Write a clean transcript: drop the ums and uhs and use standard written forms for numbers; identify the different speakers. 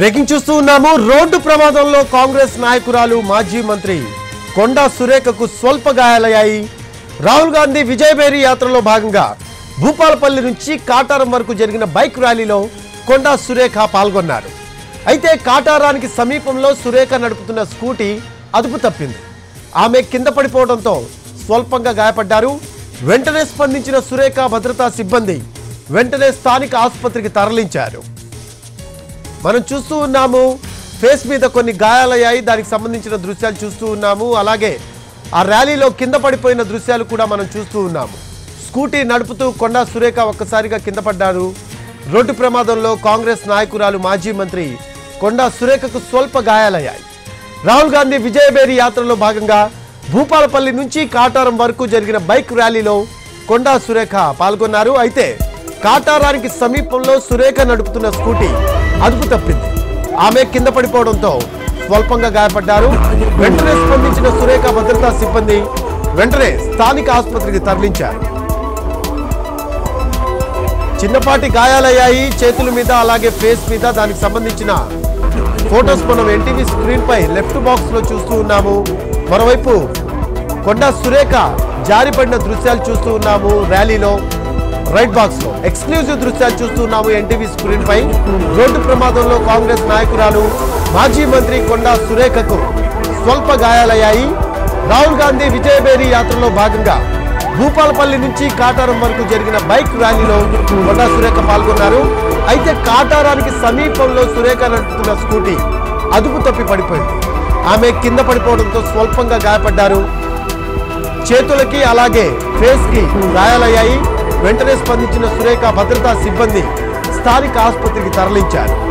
Speaker 1: Breaking చూస్తూ ఉన్నాము। Road ప్రమాదంలో కాంగ్రెస్ నాయకురాలు మాజీ మంత్రి కొండా సురేఖకు స్వల్ప గాయాలయ్యాయి। రాహుల్ గాంధీ విజయబేరి యాత్రలో భాగంగా భూపాలపల్లి నుంచి కాటారం వరకు జరిగిన బైక్ ర్యాలీలో కొండా సురేఖ పాల్గొన్నారు। అయితే కాటారానికి సమీపంలో సురేఖ నడుపుతున్న స్కూటీ అదుపు తప్పింది। ఆమె కింద పడిపోవడంతో స్వల్పంగా గాయపడ్డారు। వెంటనే స్పందించిన సురేఖ భద్రతా సిబ్బంది వెంటనే స్థానిక ఆసుపత్రికి తరలించారు। మనం చూస్తూ ఉన్నాము ఫేస్ మీద కొన్ని గాయాలయ్యాయి, దానికి సంబంధించిన దృశ్యాలు చూస్తూ ఉన్నాము। అలాగే ఆ ర్యాలీలో కింద పడిపోయిన దృశ్యాలు కూడా మనం చూస్తూ ఉన్నాము। స్కూటీ నడుపుతూ కొండా సురేఖ ఒక్కసారిగా కింద పడ్డారు। రోడ్డు ప్రమాదంలో కాంగ్రెస్ నాయకురాలు మాజీ మంత్రి కొండా సురేఖకు స్వల్ప గాయాలయ్యాయి। రాహుల్ గాంధీ విజయబేరి యాత్రలో భాగంగా భూపాలపల్లి నుంచి కాటారం వరకు జరిగిన బైక్ ర్యాలీలో కొండా సురేఖ పాల్గొన్నారు। అయితే కాటారానికి సమీపంలో సురేఖ నడుపుతున్న స్కూటీ అదుపు తప్పింది। ఆమె కింద పడిపోవడంతో స్వల్పంగా గాయపడ్డారు। వెంటనే స్పందించిన సురేఖ భద్రతా సిబ్బంది వెంటనే స్థానిక ఆసుపత్రికి తరలించారు। చిన్నపాటి గాయాలయ్యాయి చేతుల మీద, అలాగే ఫేస్ మీద। దానికి సంబంధించిన ఫోటోస్ మనం ఎన్టీవీ స్క్రీన్ పై లెఫ్ట్ బాక్స్ లో చూస్తూ ఉన్నాము। మరోవైపు కొండా సురేఖ జారిపడిన దృశ్యాలు చూస్తూ ఉన్నాము। ర్యాలీలో రైట్ బాక్స్ లో ఎక్స్క్లూజివ్ దృశ్యాలు చూస్తున్నాము ఎన్టీవీ స్క్రీన్ పై। రోడ్డు ప్రమాదంలో కాంగ్రెస్ నాయకురాలు మాజీ మంత్రి కొండా సురేఖకు స్వల్ప గాయాలయ్యాయి। రాహుల్ గాంధీ విజయబేరి యాత్రలో భాగంగా భూపాలపల్లి నుంచి కాటారం వరకు జరిగిన బైక్ ర్యాలీలో కొండా సురేఖ పాల్గొన్నారు। అయితే కాటారానికి సమీపంలో సురేఖ నడుపుతున్న స్కూటీ అదుపు తప్పి పడిపోయింది। ఆమె కింద పడిపోవడంతో స్వల్పంగా గాయపడ్డారు। చేతులకి అలాగే ఫేస్ కి గాయాలయ్యాయి। వెంటనే స్పందించిన సురేఖ భద్రతా సిబ్బంది స్థానిక ఆసుపత్రికి తరలించారు।